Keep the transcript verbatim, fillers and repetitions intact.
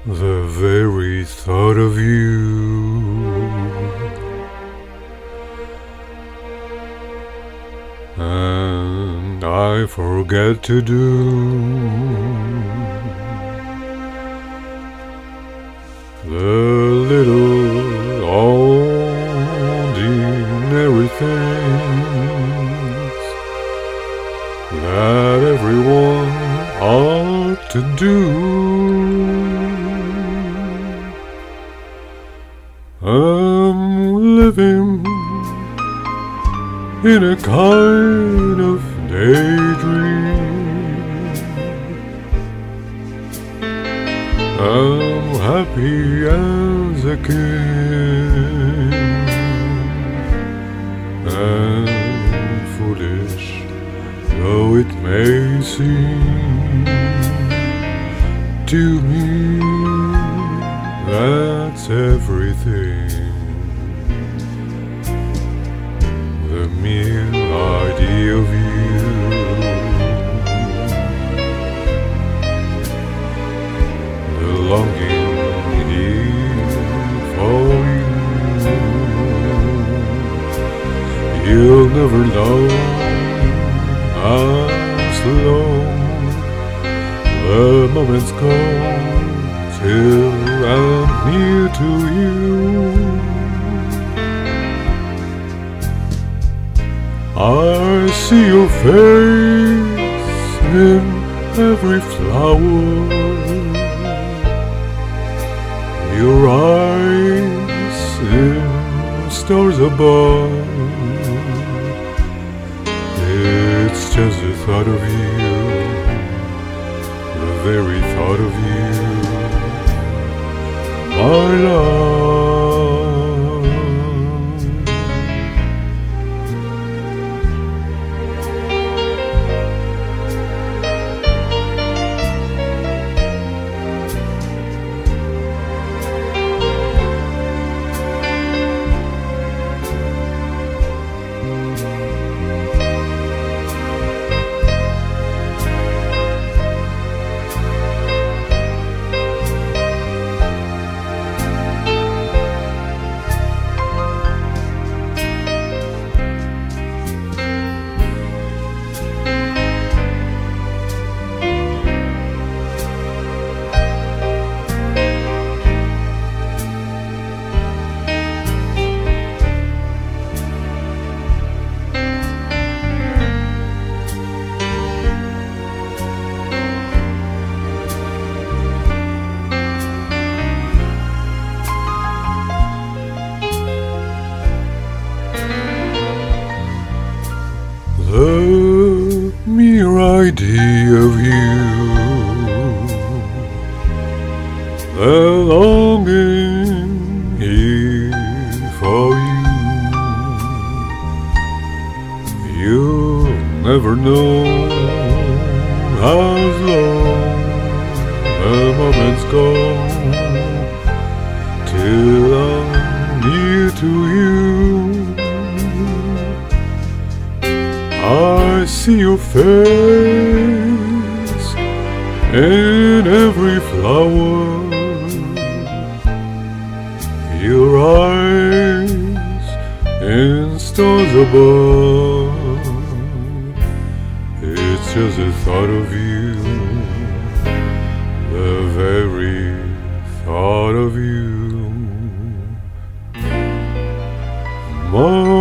The very thought of you and I forget to do the little ordinary things that everyone ought to do. I'm living in a kind of daydream. I'm happy as a king and foolish though it may seem to me, that's everything. The mere idea of you, the longing here for you. You'll never know how slow the moments go till I'm near to you. I see your face in every flower, your eyes in stars above. It's just the thought of you, the very thought of you, my love. The mere idea of you, the longing here for you. You'll never know how slow the moments go till I'm near to you. I see your face in every flower, your eyes in stars above. It's just the thought of you, the very thought of you, my